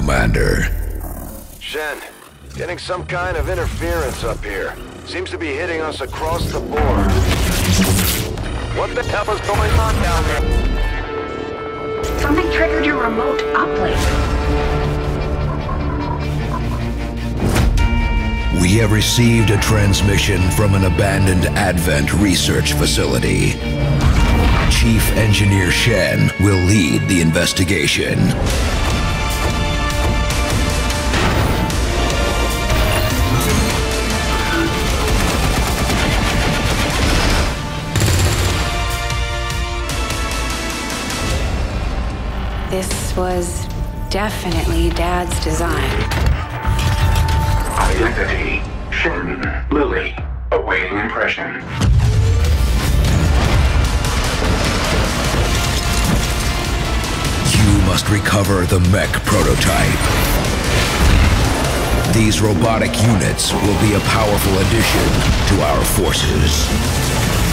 Commander. Shen, getting some kind of interference up here. Seems to be hitting us across the board. What the hell is going on down there? Something triggered your remote uplink. We have received a transmission from an abandoned Advent research facility. Chief Engineer Shen will lead the investigation. This was definitely Dad's design. Identity, Shen, Lily, awaiting impression. You must recover the mech prototype. These robotic units will be a powerful addition to our forces.